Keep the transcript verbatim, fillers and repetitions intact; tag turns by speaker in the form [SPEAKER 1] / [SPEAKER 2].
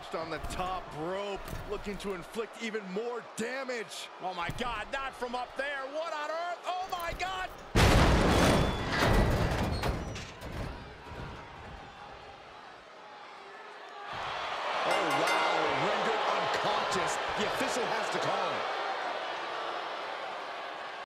[SPEAKER 1] perched on the top rope, looking to inflict even more damage.
[SPEAKER 2] Oh my God, not from up there. What on earth? Oh my God!
[SPEAKER 1] Oh wow, rendered unconscious. The official has to call him.